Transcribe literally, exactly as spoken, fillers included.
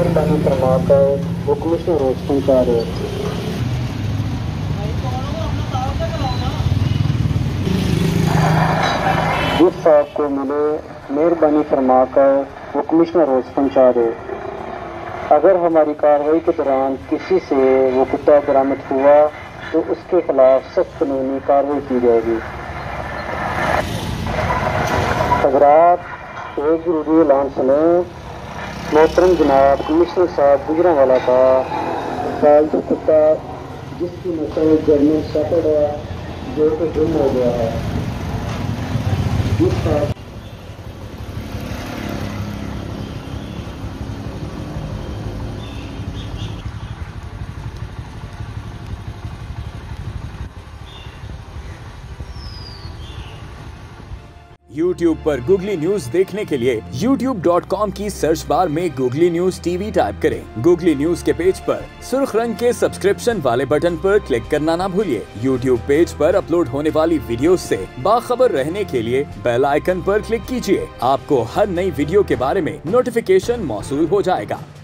मेहरबानी फरमाकर हुक्म से रोज पहुँचा रहे। जिस साहब को मिले मेहरबानी फरमाकर हुक्म से रोज पहुँचा दे। अगर हमारी कार्रवाई के दौरान किसी से वो कुत्ता बरामद हुआ तो उसके खिलाफ सख्त कानूनी कार्रवाई की जाएगी। हज़रात, एक जरूरी ऐलान सुनें। मोहतरम जनाब कमिश्नर साहब गुजरांवाला का पालतू कुत्ता जिसकी नस्ल जर्मन शेफर्ड है जो कि गुम हो गया है। जिसका यूट्यूब पर गूगली न्यूज देखने के लिए यूट्यूब डॉट कॉम की सर्च बार में गूगली न्यूज टीवी टाइप करें। गूगली न्यूज के पेज पर सुर्ख रंग के सब्सक्रिप्शन वाले बटन पर क्लिक करना ना भूलिए। यूट्यूब पेज पर अपलोड होने वाली वीडियोस से बाखबर रहने के लिए बेल आइकन पर क्लिक कीजिए। आपको हर नई वीडियो के बारे में नोटिफिकेशन मौसूल हो जाएगा।